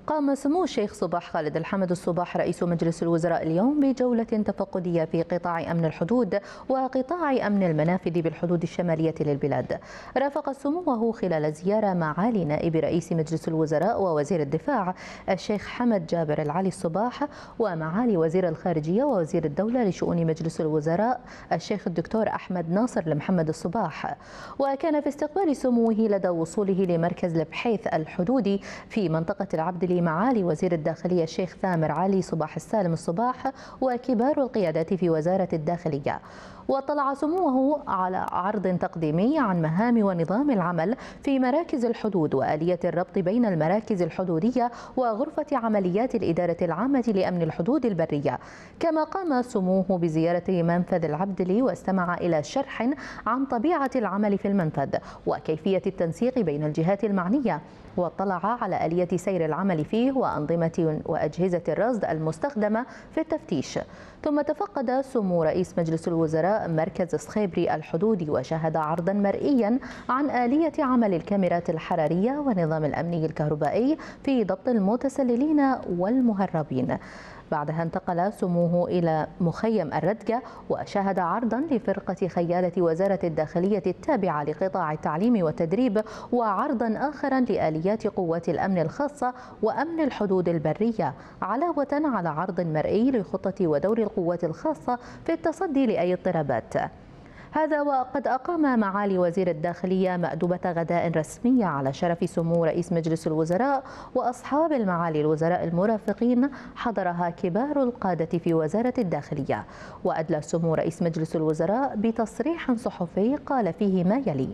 قام سمو الشيخ صباح خالد الحمد الصباح رئيس مجلس الوزراء اليوم بجولة تفقدية في قطاع أمن الحدود وقطاع أمن المنافذ بالحدود الشمالية للبلاد. رافق سموه خلال زيارة معالي نائب رئيس مجلس الوزراء ووزير الدفاع الشيخ حمد جابر العلي الصباح ومعالي وزير الخارجية ووزير الدولة لشؤون مجلس الوزراء الشيخ الدكتور أحمد ناصر المحمد الصباح. وكان في استقبال سموه لدى وصوله لمركز البحيث الحدودي في منطقة العبد معالي وزير الداخلية الشيخ ثامر علي صباح السالم الصباح وكبار القيادات في وزارة الداخلية. واطلع سموه على عرض تقديمي عن مهام ونظام العمل في مراكز الحدود وآلية الربط بين المراكز الحدودية وغرفة عمليات الإدارة العامة لأمن الحدود البرية. كما قام سموه بزيارة منفذ العبدلي واستمع إلى شرح عن طبيعة العمل في المنفذ وكيفية التنسيق بين الجهات المعنية، واطلع على آلية سير العمل فيه وأنظمة وأجهزة الرصد المستخدمة في التفتيش. ثم تفقد سمو رئيس مجلس الوزراء مركز صخيبري الحدودي وشاهد عرضا مرئيا عن آلية عمل الكاميرات الحرارية ونظام الأمني الكهربائي في ضبط المتسللين والمهربين. بعدها انتقل سموه إلى مخيم الردقة وشاهد عرضا لفرقة خيالة وزارة الداخلية التابعة لقطاع التعليم والتدريب وعرضا آخرا لآليات قوات الأمن الخاصة وأمن الحدود البرية، علاوة على عرض مرئي لخطة ودور القوات الخاصة في التصدي لأي اضطرابات. هذا وقد أقام معالي وزير الداخلية مأدبة غداء رسمية على شرف سمو رئيس مجلس الوزراء وأصحاب المعالي الوزراء المرافقين، حضرها كبار القادة في وزارة الداخلية. وأدلى سمو رئيس مجلس الوزراء بتصريح صحفي قال فيه ما يلي: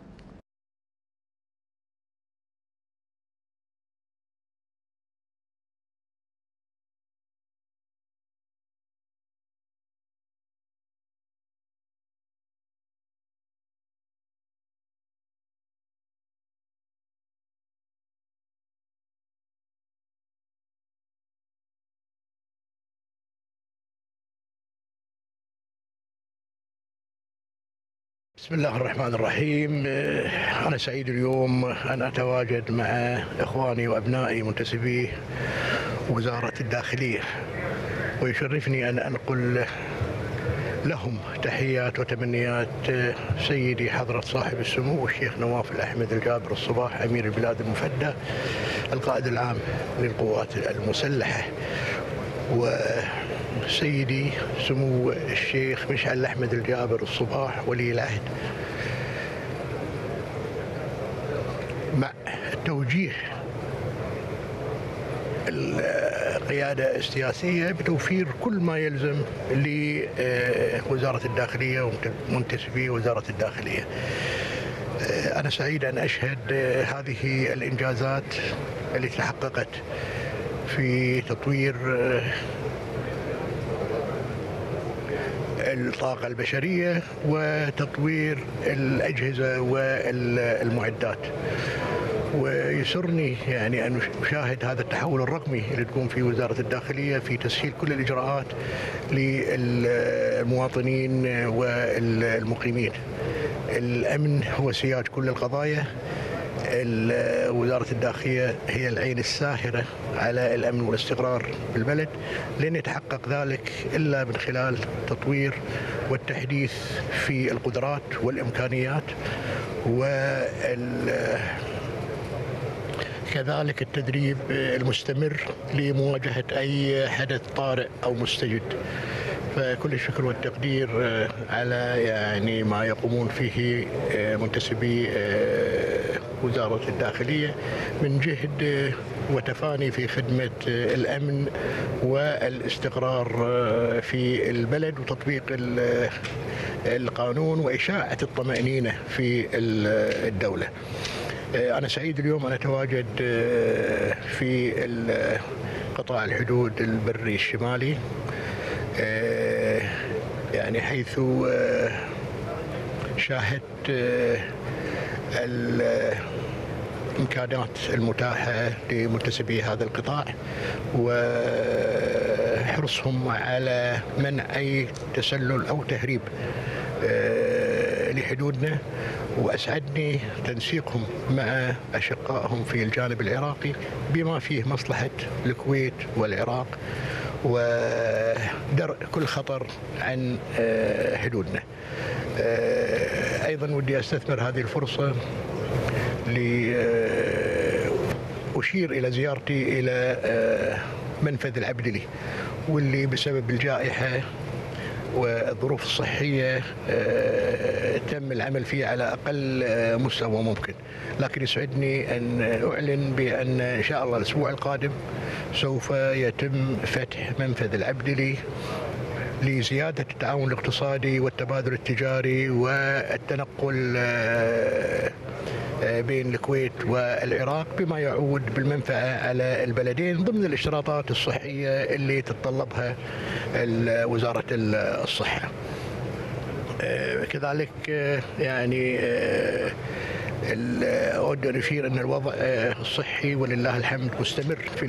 بسم الله الرحمن الرحيم. أنا سعيد اليوم أن أتواجد مع إخواني وأبنائي منتسبي وزارة الداخلية، ويشرفني أن أنقل لهم تحيات وتمنيات سيدي حضرة صاحب السمو الشيخ نواف الأحمد الجابر الصباح أمير البلاد المفدى القائد العام للقوات المسلحة، وسيدي سمو الشيخ مشعل الأحمد الجابر الصباح ولي العهد، مع التوجيه القيادة السياسية بتوفير كل ما يلزم لوزارة الداخلية ومنتسبي وزارة الداخلية. أنا سعيد أن أشهد هذه الإنجازات التي تحققت في تطوير الطاقة البشرية وتطوير الأجهزة والمعدات، ويسرني يعني أن أشاهد هذا التحول الرقمي اللي تقوم فيه وزارة الداخلية في تسهيل كل الإجراءات للمواطنين والمقيمين. الأمن هو سياج كل القضايا. وزارة الداخلية هي العين الساهرة على الأمن والاستقرار بالبلد، لن يتحقق ذلك إلا من خلال تطوير والتحديث في القدرات والإمكانيات، كذلك التدريب المستمر لمواجهة أي حدث طارئ أو مستجد. فكل الشكر والتقدير على يعني ما يقومون فيه منتسبي وزارة الداخلية من جهد وتفاني في خدمة الأمن والاستقرار في البلد وتطبيق القانون وإشاعة الطمأنينة في الدولة. أنا سعيد اليوم أن أتواجد في قطاع الحدود البري الشمالي، يعني حيث شاهدت الإمكانات المتاحة لمنتسبي هذا القطاع وحرصهم على منع أي تسلل أو تهريب لحدودنا، وأسعدني تنسيقهم مع أشقائهم في الجانب العراقي بما فيه مصلحة الكويت والعراق ودرء كل خطر عن حدودنا. أيضا ودي أستثمر هذه الفرصة لأشير إلى زيارتي إلى منفذ العبدلي، واللي بسبب الجائحة والظروف الصحية تم العمل فيه على أقل مستوى ممكن، لكن يسعدني أن أعلن بأن إن شاء الله الأسبوع القادم سوف يتم فتح منفذ العبدلي لزيادة التعاون الاقتصادي والتبادل التجاري والتنقل بين الكويت والعراق، بما يعود بالمنفعة على البلدين ضمن الاشتراطات الصحية اللي تتطلبها وزارة الصحة. كذلك يعني أود أن أشير أن الوضع الصحي ولله الحمد مستمر في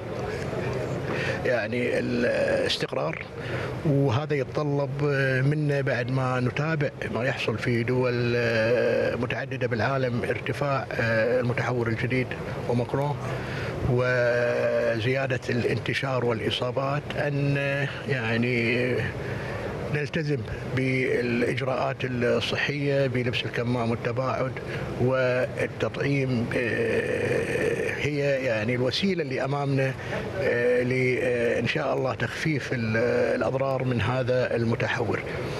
الاستقرار، وهذا يتطلب منا بعد ما نتابع ما يحصل في دول متعددة بالعالم، ارتفاع المتحور الجديد أوميكرون وزيادة الانتشار والإصابات، أن يعني نلتزم بالإجراءات الصحية بلبس الكمام والتباعد والتطعيم. هي يعني الوسيلة اللي أمامنا لإن شاء الله تخفيف الأضرار من هذا المتحور.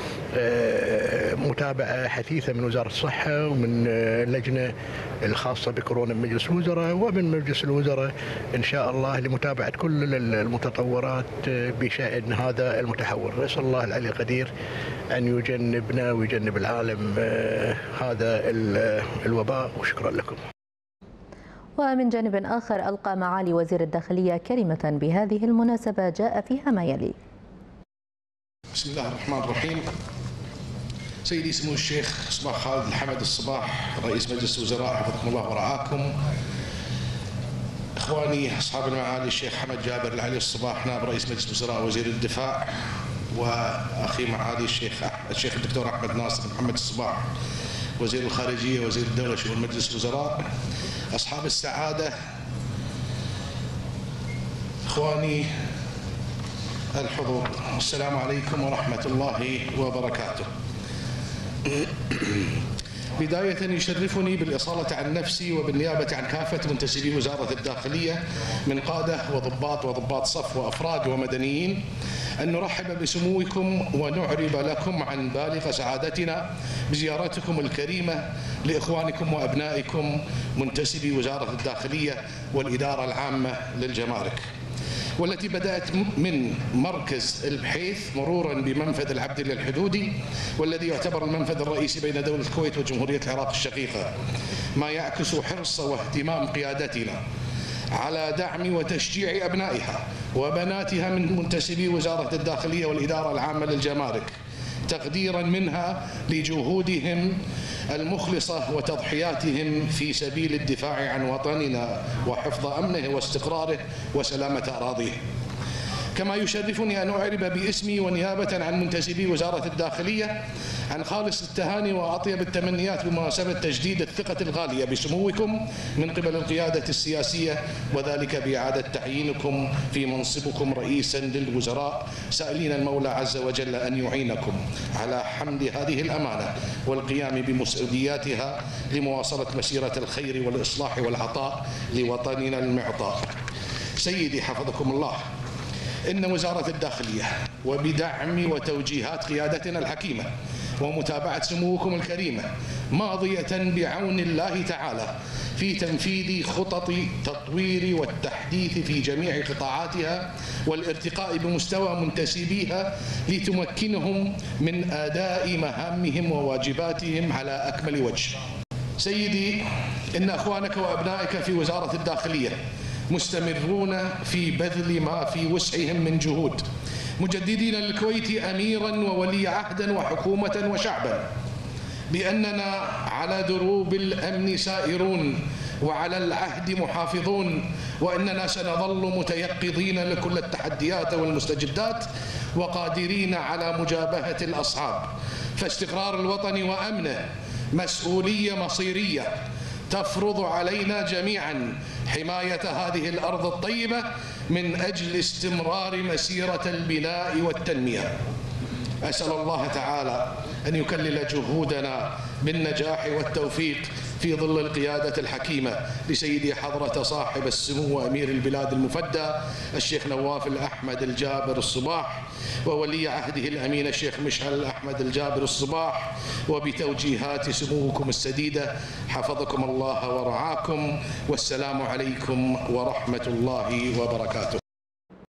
متابعة حثيثة من وزارة الصحة ومن اللجنة الخاصة بكورونا من مجلس الوزراء ومن مجلس الوزراء إن شاء الله لمتابعة كل المتطورات بشأن هذا المتحور. نسأل الله العلي القدير أن يجنبنا ويجنب العالم هذا الوباء، وشكرا لكم. ومن جانب آخر ألقى معالي وزير الداخلية كلمة بهذه المناسبة جاء فيها ما يلي. بسم الله الرحمن الرحيم. سيدي سمو الشيخ صباح خالد الحمد الصباح رئيس مجلس الوزراء حفظكم الله ورعاكم، إخواني أصحاب المعالي الشيخ حمد جابر العلي الصباح نائب رئيس مجلس الوزراء وزير الدفاع، وأخي معالي الشيخ الدكتور أحمد ناصر محمد الصباح وزير الخارجية وزير الدولة شؤون مجلس الوزراء، أصحاب السعادة، إخواني الحضور، السلام عليكم ورحمة الله وبركاته. بداية يشرفني بالإصالة عن نفسي وبالنيابة عن كافة منتسبي وزارة الداخلية من قادة وضباط صف وأفراد ومدنيين أن نرحب بسموكم ونعرب لكم عن بالغ سعادتنا بزيارتكم الكريمة لإخوانكم وأبنائكم منتسبي وزارة الداخلية والإدارة العامة للجمارك، والتي بدأت من مركز البحيث مرورا بمنفذ العبدلي الحدودي، والذي يعتبر المنفذ الرئيسي بين دولة الكويت وجمهورية العراق الشقيقة، ما يعكس حرص واهتمام قيادتنا على دعم وتشجيع أبنائها وبناتها من منتسبي وزارة الداخلية والإدارة العامة للجمارك، تقديرا منها لجهودهم المخلصة وتضحياتهم في سبيل الدفاع عن وطننا وحفظ أمنه واستقراره وسلامة أراضيه. كما يشرفني أن أعرب باسمي ونيابة عن منتسبي وزارة الداخلية عن خالص التهاني وأطيب التمنيات بمناسبة تجديد الثقة الغالية بسموكم من قبل القيادة السياسية، وذلك بإعادة تعيينكم في منصبكم رئيسا للوزراء، سائلين المولى عز وجل أن يعينكم على حمل هذه الأمانة والقيام بمسؤولياتها لمواصلة مسيرة الخير والإصلاح والعطاء لوطننا المعطاء. سيدي حفظكم الله، إن وزارة الداخلية وبدعم وتوجيهات قيادتنا الحكيمة ومتابعة سموكم الكريمة ماضية بعون الله تعالى في تنفيذ خطط تطوير والتحديث في جميع قطاعاتها والارتقاء بمستوى منتسبيها لتمكنهم من أداء مهامهم وواجباتهم على أكمل وجه. سيدي، إن أخوانك وأبنائك في وزارة الداخلية مستمرون في بذل ما في وسعهم من جهود، مجددين للكويت أميرا وولي عهدا وحكومة وشعبا، بأننا على دروب الأمن سائرون وعلى العهد محافظون، وأننا سنظل متيقظين لكل التحديات والمستجدات وقادرين على مجابهة الأصعاب، فاستقرار الوطن وأمنه مسؤولية مصيرية تفرض علينا جميعا حماية هذه الأرض الطيبة من أجل استمرار مسيرة البناء والتنمية. أسأل الله تعالى أن يكلل جهودنا بالنجاح والتوفيق في ظل القيادة الحكيمة لسيدي حضرة صاحب السمو وأمير البلاد المفدى الشيخ نواف الأحمد الجابر الصباح، وولي عهده الأمين الشيخ مشعل الأحمد الجابر الصباح، وبتوجيهات سموكم السديدة حفظكم الله ورعاكم، والسلام عليكم ورحمة الله وبركاته.